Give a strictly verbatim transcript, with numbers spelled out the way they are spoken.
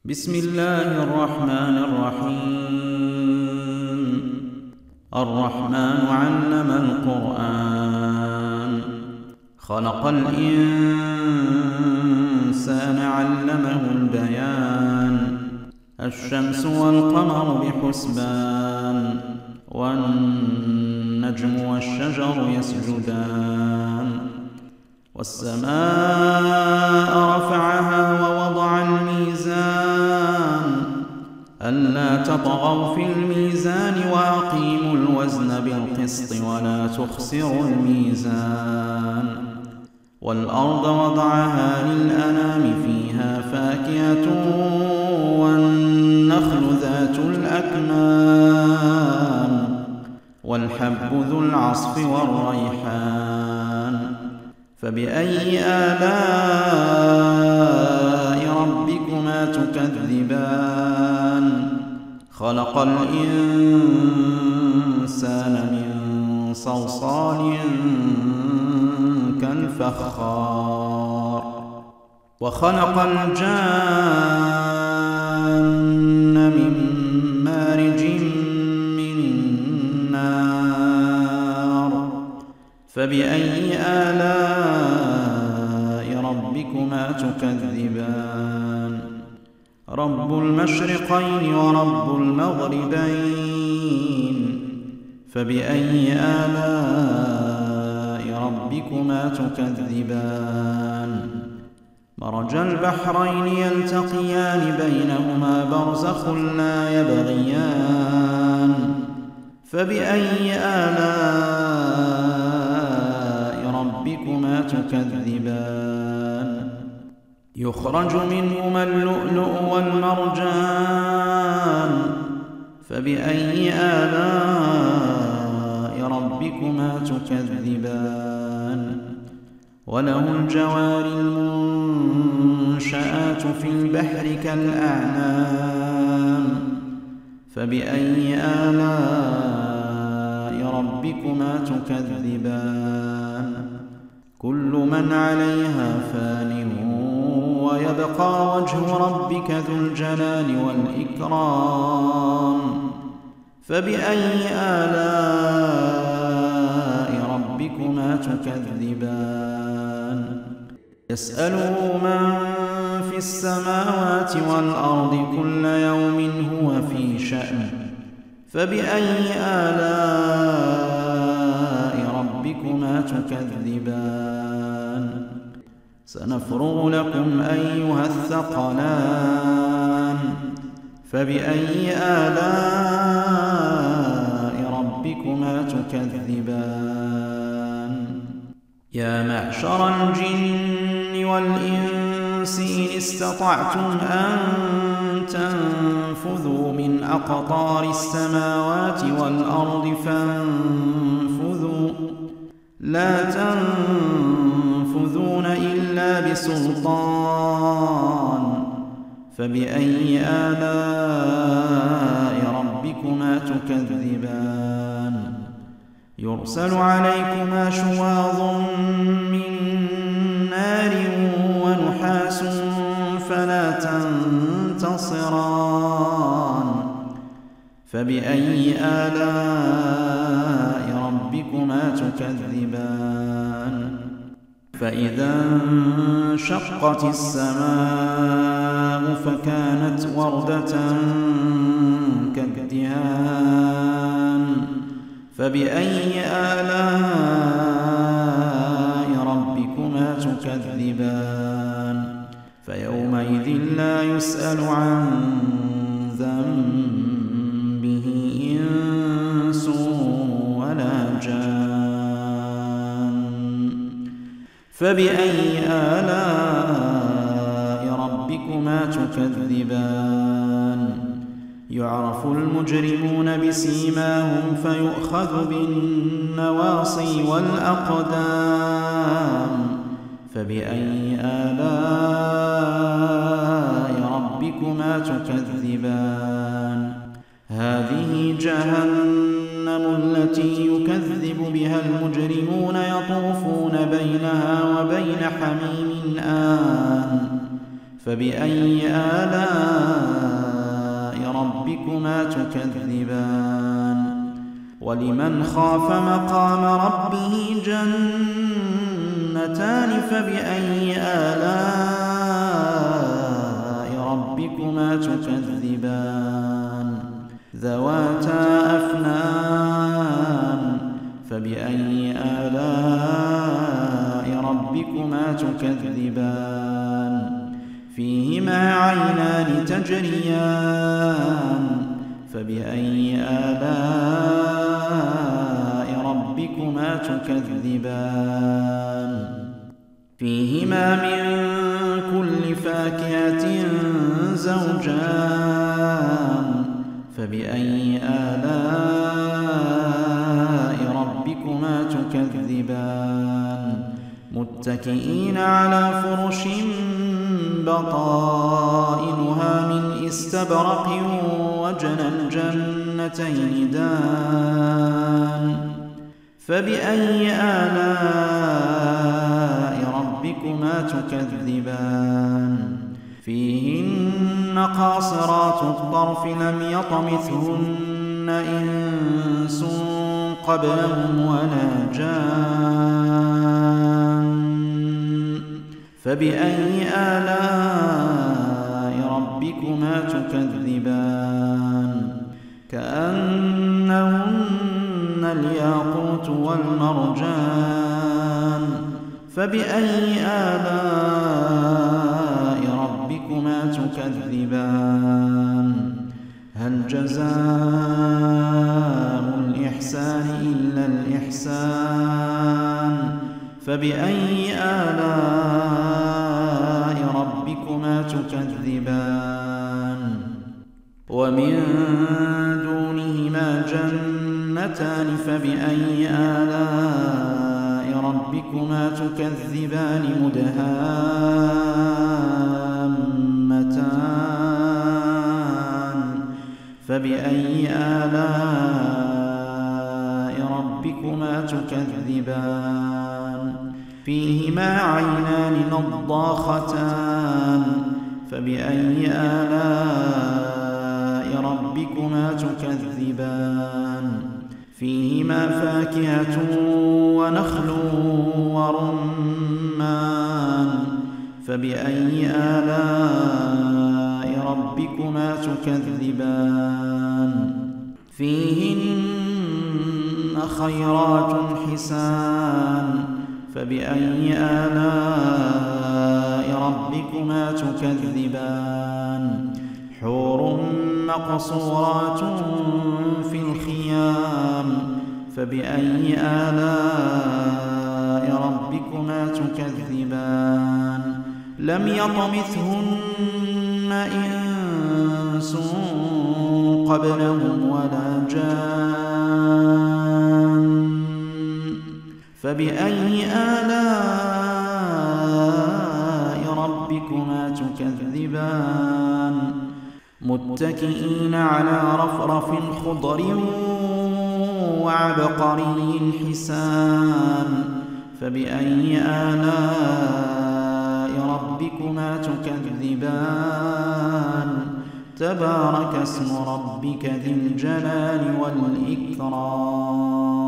بسم الله الرحمن الرحيم. الرحمن علم القرآن، خلق الإنسان علمه البيان. الشمس والقمر بحسبان، والنجم والشجر يسجدان. والسماء رفعها ووضع الميزان، ألا تطغوا في الميزان وأقيموا الوزن بالقسط ولا تخسروا الميزان. والأرض وضعها للأنام، فيها فاكهة والنخل ذات الأكمام، والحب ذو العصف والريحان. فبأي آلاء ربكما تكذبان؟ خلق الإنسان من صلصال كالفخار، وخلق الجان من مارج من نار. فبأي آلاء ربكما تكذبان؟ رب المشرقين ورب المغربين. فبأي آلاء ربكما تكذبان؟ مرج البحرين يلتقيان، بينهما برزخ لا يبغيان. فبأي آلاء ربكما تكذبان؟ يخرج منهما اللؤلؤ والمرجان. فبأي آلاء ربكما تكذبان؟ وله الجوار المنشآت في البحر كالأعلام. فبأي آلاء ربكما تكذبان؟ كل من عليها فان، ويبقى وجه ربك ذو الجلال والإكرام. فبأي آلاء ربكما تكذبان؟ يسأله من في السماوات والأرض، كل يوم هو في شأن. فبأي آلاء ربكما تكذبان؟ سنفرغ لكم أيها الثقلان. فبأي آلاء ربكما تكذبان؟ يا معشر الجن والإنس، إن استطعتم أن تنفذوا من أقطار السماوات والأرض فانفذوا، لا تنفذون إلا بسلطان. فبأي آلاء ربكما تكذبان؟ يرسل عليكما شواظ من نار ونحاس فلا تنتصران. فبأي آلاء ربكما تكذبان؟ فإذا انشقت السماء فكانت وردة كالدهان. فبأي آلاء ربكما تكذبان؟ فيومئذ لا يسأل عن ذنبه إنس ولا جان. فبأي آلاء ربكما تكذبان؟ يعرف المجرمون بسيماهم، فيؤخذ بالنواصي والأقدام. فبأي آلاء ربكما تكذبان؟ هذه جهنم التي يكذب بها المجرمون، يطوفون بينها وبين حميم آن. فبأي آلاء ربكما تكذبان ولمن خاف مقام ربه جنتان فبأي آلاء ربكما تكذبان ذواتا أفنان فبأي آلاء ربكما تكذبان فيهما عينان تجريان فبأي آلاء ربكما تكذبان فيهما من كل فاكهة زوجان فبأي آلاء ربكما تكذبان متكئين على فرش بطائنها من استبرق وجنى الجنتين دان فبأي آلاء ربكما تكذبان فيهن قاصرات الطرف لم يطمثهن إنس قبلهم ولا جان فبأي آلاء ربكما تكذبان كأنهن الياقوت والمرجان فبأي آلاء ربكما تكذبان هل جزاء الإحسان إلا الإحسان فبأي آلاء ربكما تكذبان ومن دونهما جنتان فبأي آلاء ربكما تكذبان مدهامتان فبأي آلاء ربكما تكذبان فيهما عينان نضاختان فبأي آلاء ربكما تكذبان فيهما فاكهة ونخل ورمان فبأي آلاء ربكما تكذبان فيهن خيرات حسان فبأي آلاء ربكما تكذبان حور مقصورات في الخيام فبأي آلاء ربكما تكذبان لم يطمثهن إنس قبلهم ولا جان فبأي آلاء ربكما تكذبان متكئين على رفرف خضر وعبقري حسان فبأي آلاء ربكما تكذبان تبارك اسم ربك ذي الجلال والإكرام.